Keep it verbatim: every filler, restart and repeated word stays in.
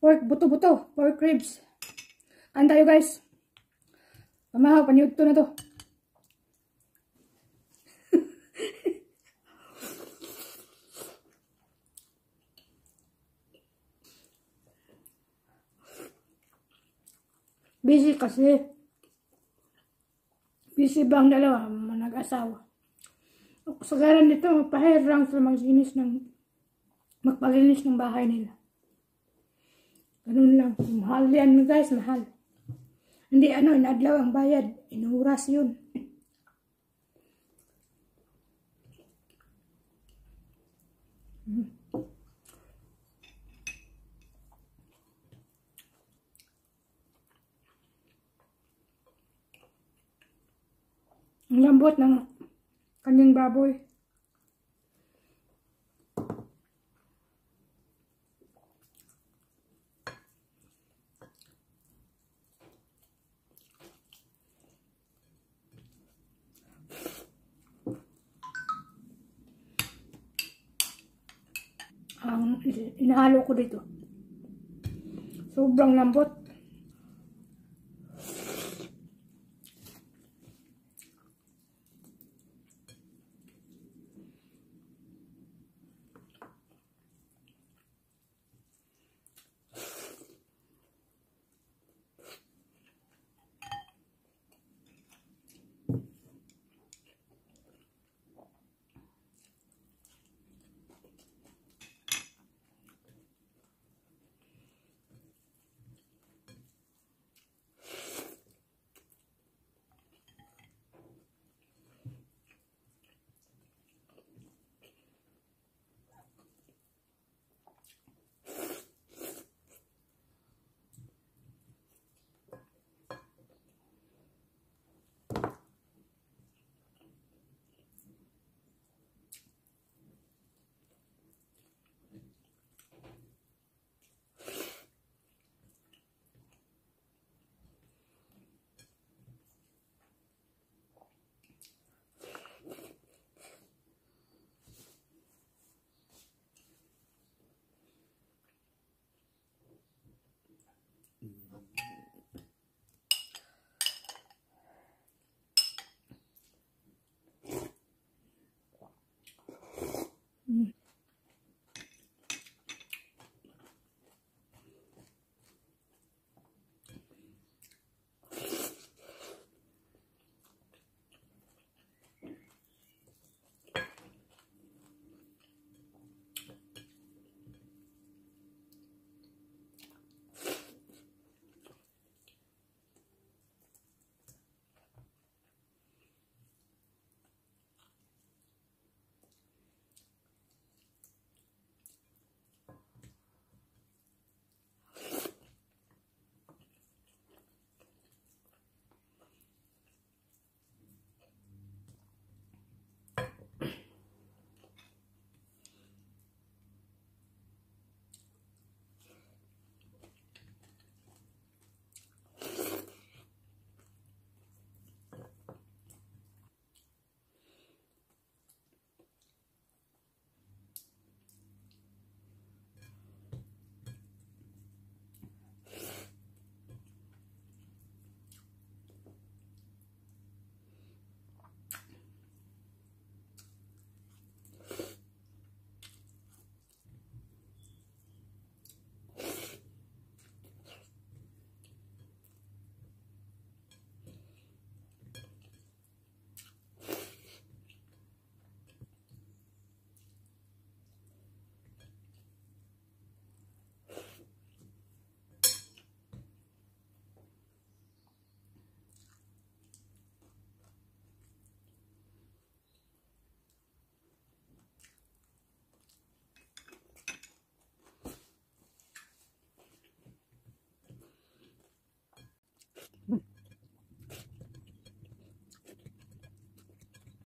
pork buto-buto, pork ribs. Kain tayo guys. Pamahaw, panyugto na to. Busy kasi. Busy bang dalawa, nag-asawa. Kasagaran nito, magpahirang sila maglinis ng, magpalinis ng bahay nila. Ganun lang. Mahal yan guys, mahal. Hindi ano, inadlaw ang bayad. Inuras yun. Hmm. Ang lambot ng kanyang baboy. Ang inahalo ko dito. Sobrang lambot.